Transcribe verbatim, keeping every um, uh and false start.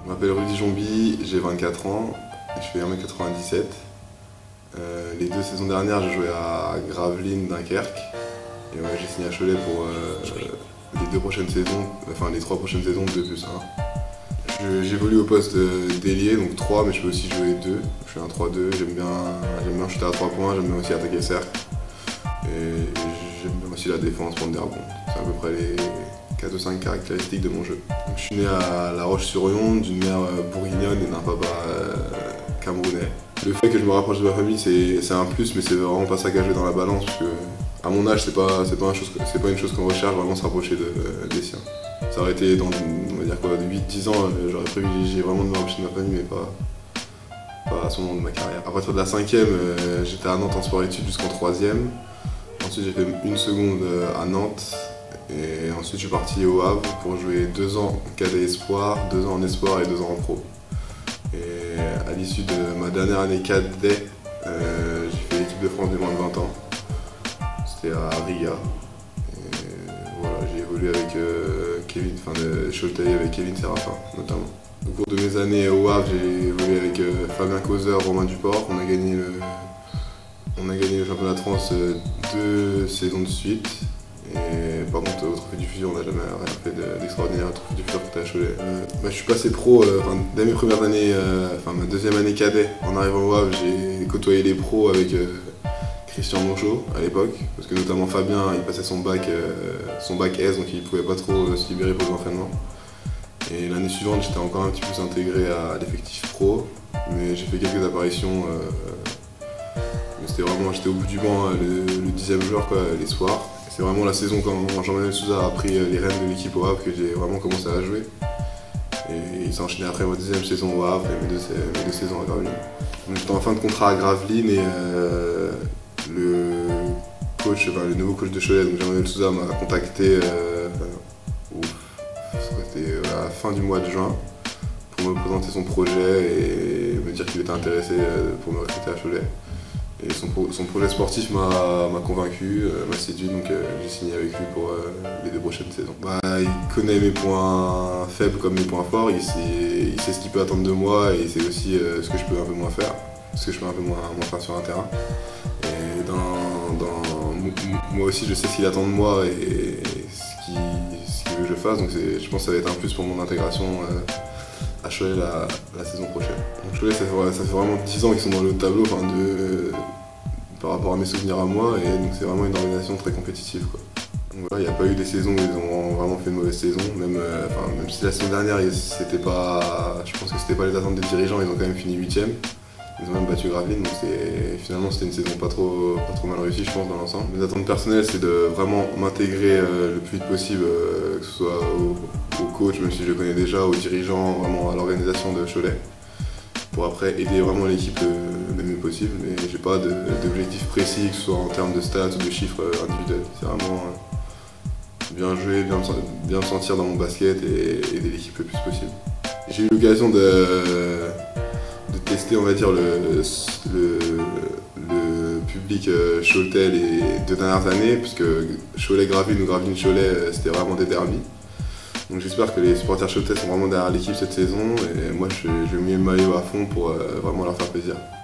Je m'appelle Rudy Jombi, j'ai vingt-quatre ans, et je fais un mètre quatre-vingt-dix-sept. Euh, les deux saisons dernières, j'ai joué à Gravelines, Dunkerque. Et ouais, j'ai signé à Cholet pour euh, les deux prochaines saisons, enfin les trois prochaines saisons, deux plus un. J'évolue au poste d'ailier, donc trois, mais je peux aussi jouer deux. Je suis un trois deux, j'aime bien, j'aime bien shooter à trois points, j'aime bien aussi attaquer le cercle. Et j'aime bien aussi la défense, prendre des rebonds. C'est à peu près les quatre ou cinq caractéristiques de mon jeu. Donc, je suis né à La Roche-sur-Yon, d'une mère bourguignonne et d'un papa euh, camerounais. Le fait que je me rapproche de ma famille, c'est un plus, mais c'est vraiment pas ça qu'a joué dans la balance, parce que à mon âge, c'est pas, c'est pas, un chose, c'est pas une chose qu'on recherche, vraiment se rapprocher de, des siens. Ça aurait été dans, on va dire quoi, de huit dix ans, j'aurais privilégié vraiment de me rapprocher de ma famille, mais pas, pas à ce moment de ma carrière. À partir de la cinquième, euh, j'étais à Nantes en sport-études jusqu'en troisième. Ensuite, j'ai fait une seconde à Nantes. Et ensuite, je suis parti au Havre pour jouer deux ans en cadet espoir, deux ans en espoir et deux ans en pro. Et à l'issue de ma dernière année cadet, euh, j'ai fait l'équipe de France des moins de vingt ans. C'était à Riga. Et voilà, j'ai évolué avec euh, Kevin, enfin de Cholet avec Kevin Séraphin notamment. Au cours de mes années au Havre, j'ai évolué avec euh, Fabien Causeur, Romain Duport. On a gagné le, on a gagné le championnat de France euh, deux saisons de suite. Et par contre, au Trophée du Futur, on n'a jamais rien fait d'extraordinaire. Le Trophée du Futur, c'était à Cholet. Euh, bah, je suis passé pro, euh, dès mes premières années, euh, enfin ma deuxième année cadet, en arrivant au Havre, j'ai côtoyé les pros avec euh, Christian Monchot à l'époque, parce que notamment Fabien, il passait son bac, euh, son bac S, donc il pouvait pas trop euh, se libérer pour l'entraînement. Et l'année suivante, j'étais encore un petit peu plus intégré à l'effectif pro, mais j'ai fait quelques apparitions. Euh, mais c'était vraiment, j'étais au bout du banc, le, le dixième joueur quoi, les soirs. C'est vraiment la saison quand Jean-Manuel Souza a pris les rênes de l'équipe au Havre que j'ai vraiment commencé à jouer. Et il s'est enchaîné après ma deuxième saison au Havre et mes deux, mes deux saisons à Gravelines. J'étais en fin de contrat à Gravelines et euh, le coach, enfin, le nouveau coach de Cholet, donc Jean-Manuel Souza, m'a contacté euh, c'était à la fin du mois de juin pour me présenter son projet et me dire qu'il était intéressé pour me recruter à Cholet. Et son, pro son projet sportif m'a convaincu, euh, m'a séduit, donc euh, j'ai signé avec lui pour euh, les deux prochaines saisons. Bah, il connaît mes points faibles comme mes points forts, il sait, il sait ce qu'il peut attendre de moi et il sait aussi euh, ce que je peux un peu moins faire, ce que je peux un peu moins, moins faire sur un terrain. Et dans, dans, moi aussi je sais ce qu'il attend de moi et, et ce qu'il qu veut que je fasse, donc je pense que ça va être un plus pour mon intégration euh, à Cholet la, la saison prochaine. Donc Cholet, ça fait, ça fait vraiment dix ans qu'ils sont dans le haut de tableau, enfin de, euh, par rapport à mes souvenirs à moi, et donc c'est vraiment une organisation très compétitive, quoi. Donc voilà, il n'y a pas eu des saisons où ils ont vraiment fait une mauvaise saison, même, euh, enfin, même si la saison dernière, c'était pas, je pense que c'était pas les attentes des dirigeants, ils ont quand même fini huitième. Ils ont même battu Gravelines, donc finalement c'était une saison pas trop, pas trop mal réussie, je pense, dans l'ensemble. Mes attentes personnelles, c'est de vraiment m'intégrer euh, le plus vite possible, euh, que ce soit au, au coach, même si je le connais déjà, aux dirigeants, vraiment à l'organisation de Cholet, pour après aider vraiment l'équipe le, le mieux possible. Mais j'ai pas d'objectif précis, que ce soit en termes de stats ou de chiffres individuels. C'est vraiment euh, bien jouer, bien me, bien me sentir dans mon basket et aider l'équipe le plus possible. J'ai eu l'occasion de de tester, on va dire, le, le, le public euh, choletais les deux dernières années, puisque Cholet-Gravelines ou Gravelines-Cholet, c'était vraiment des derbies. Donc j'espère que les supporters choletais sont vraiment derrière l'équipe cette saison, et moi je, je vais mis le maillot à fond pour euh, vraiment leur faire plaisir.